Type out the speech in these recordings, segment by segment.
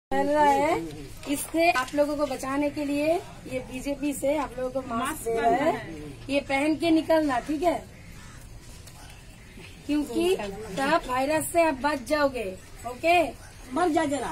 चल रहा है, इससे आप लोगों को बचाने के लिए ये बीजेपी से आप लोगों को मास्क दे रहा है। ये पहन के निकलना, ठीक है, क्योंकि तब वायरस से आप बच जाओगे। ओके, मर जा जरा।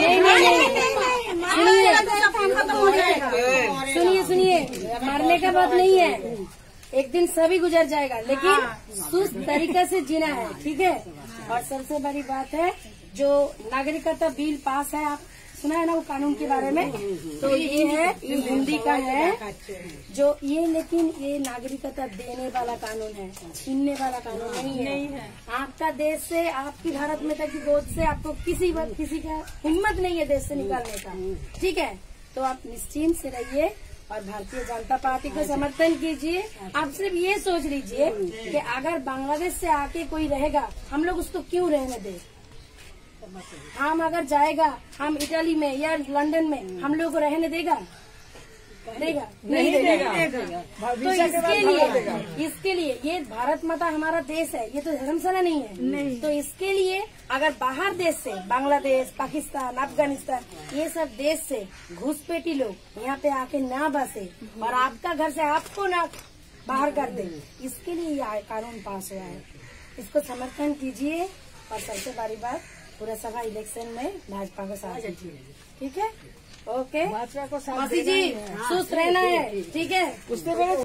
सुनिए, मरने का बात नहीं है, एक दिन सभी गुजर जाएगा, लेकिन सुस्त तरीके से जीना है, ठीक है। और सबसे बड़ी बात है, जो नागरिकता बिल पास है, आप सुना है ना वो कानून के बारे में, तो ये है, ये हिंदी का है जो ये, लेकिन ये नागरिकता देने वाला कानून है, छीनने वाला कानून नहीं है। आपका देश से, आपकी भारत में तक की गोद से आपको किसी का हिम्मत नहीं है देश से निकालने का, ठीक है। तो आप निश्चिंत से रहिए और भारतीय जनता पार्टी को समर्थन कीजिए। आप सिर्फ ये सोच लीजिए कि अगर बांग्लादेश से आके कोई रहेगा, हम लोग उसको क्यों रहने दें। हम अगर जाएगा, हम इटली में या लंदन में, हम लोग को रहने देगा नहीं देगा। तो इसके लिए ये भारत माता हमारा देश है, ये तो धर्मशाला नहीं है। तो इसके लिए अगर बाहर देश से, बांग्लादेश, पाकिस्तान, अफगानिस्तान, ये सब देश से घुसपैठी लोग यहाँ पे आके ना बसे और आपका घर से आपको ना बाहर कर दे, इसके लिए ये कानून पास हुआ है। इसको समर्थन कीजिए और सबसे बड़ी बात, पूरा सभा इलेक्शन में भाजपा को साथ दीजिए, ठीक है। ओके, भाजपा को साथ मासी जी, सुस्त रहना है, ठीक है।